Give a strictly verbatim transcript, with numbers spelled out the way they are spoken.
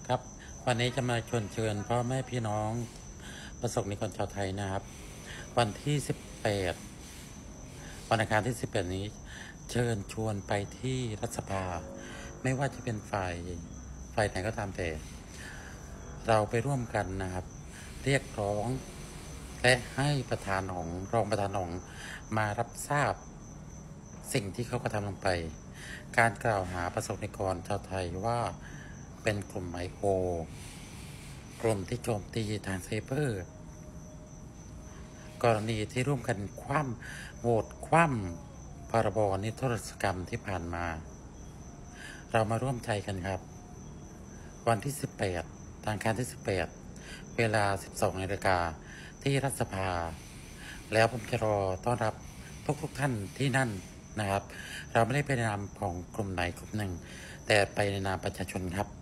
ครับวันนี้จะมาชวนเชิญพ่อแม่พี่น้องประสบนิกรชาวไทยนะครับวันที่สิบแปดวันอังคารที่สิบแปดนี้เชิญชวนไปที่รัฐสภาไม่ว่าจะเป็นฝ่ายฝ่ายไหนก็ตามแต่เราไปร่วมกันนะครับเรียกร้องและให้ประธานของรองประธานของมารับทราบสิ่งที่เขากระทำลงไปการกล่าวหาประสบนิกรชาวไทยว่าเป็นกลุ่มไอโอกลุ่มที่โจมตีทางไซเบอร์กรณีที่ร่วมกันคว่ำโหวตคว่ำพรบนิรโทษกรรมที่ผ่านมาเรามาร่วมใจกันครับวันที่สิบแปดทางการที่สิบแปดเวลาสิบสองนาฬิกาที่รัฐสภาแล้วผมจะรอต้อนรับทุกทุกท่านที่นั่นนะครับเราไม่ได้ไปในนามของกลุ่มไหนกลุ่มหนึ่งแต่ไปในนามประชาชนครับ